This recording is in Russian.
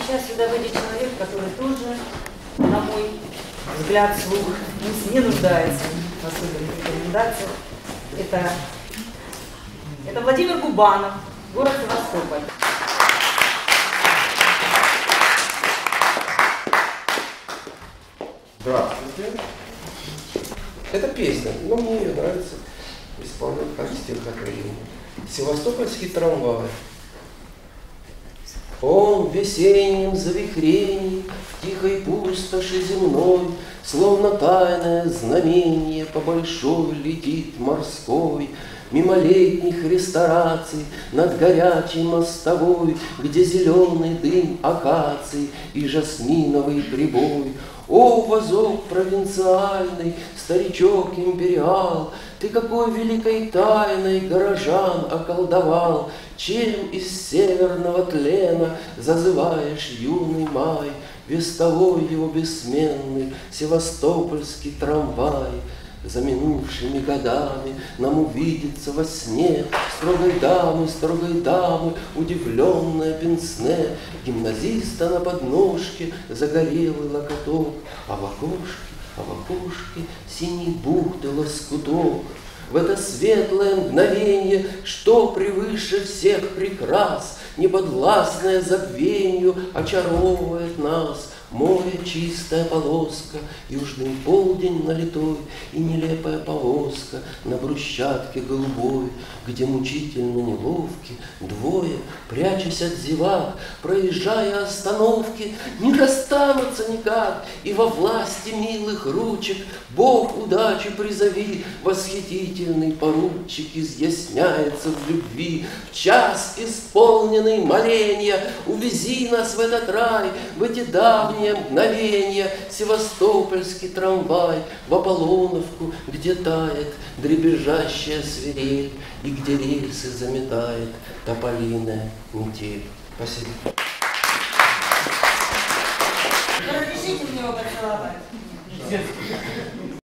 сейчас сюда выйдет человек, который тоже, на мой взгляд, слух не нуждается в особенных рекомендациях. Это Владимир Губанов, город Севастополь. Здравствуйте. Это песня, но мне ее нравится исполнять как стихотворение. Севастопольский трамвай. Он в весеннем завихрении, в тихой пустоши земной, словно тайное знамение по большой летит морской, мимо летних рестораций, над горячей мостовой, где зеленый дым акаций и жасминовый прибой. О, возок провинциальный, старичок империал, ты какой великой тайной горожан околдовал, чем из северного тлена зазываешь юный май, вестовой его бессменный севастопольский трамвай. За минувшими годами нам увидится во сне строгой дамы, удивленная пенсне, гимназиста на подножке, загорелый локоток, а в окошке синей бухты лоскуток. В это светлое мгновенье, что превыше всех прекрас, неподвластное забвенью очаровывает нас. Море, чистая полоска, южный полдень налитой и нелепая повозка на брусчатке голубой, где мучительно неловки двое, прячась от зевак, проезжая остановки, не расстанутся никак, и во власти милых ручек Бог удачи призови, восхитительный поручик изъясняется в любви. В час исполненный моления увези нас в этот рай, в эти давние мгновенья, севастопольский трамвай, в Аполлоновку, где тает дребезжащая свирель и где рельсы заметает тополиная метель. Спасибо. Разрешите мне его поцеловать?